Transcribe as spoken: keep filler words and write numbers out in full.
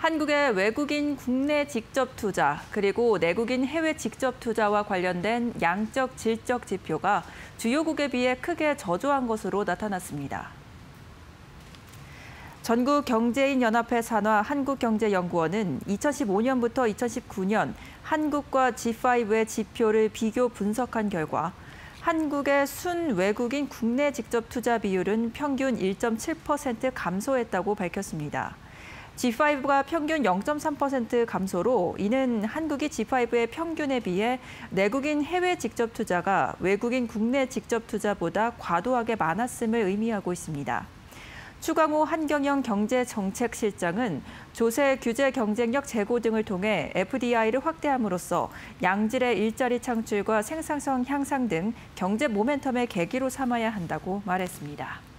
한국의 외국인 국내 직접 투자 그리고 내국인 해외 직접 투자와 관련된 양적 질적 지표가 주요국에 비해 크게 저조한 것으로 나타났습니다. 전국경제인연합회 산하 한국경제연구원은 이천십오 년부터 이천십구 년 한국과 지 파이브의 지표를 비교 분석한 결과 한국의 순 외국인 국내 직접 투자 비율은 평균 일 점 칠 퍼센트 감소했다고 밝혔습니다. 지 파이브가 평균 영 점 삼 퍼센트 감소로 이는 한국이 지 파이브의 평균에 비해 내국인 해외 직접 투자가 외국인 국내 직접 투자보다 과도하게 많았음을 의미하고 있습니다. 추강호 한경영 경제정책실장은 조세, 규제 경쟁력 제고 등을 통해 에프디아이를 확대함으로써 양질의 일자리 창출과 생산성 향상 등 경제 모멘텀의 계기로 삼아야 한다고 말했습니다.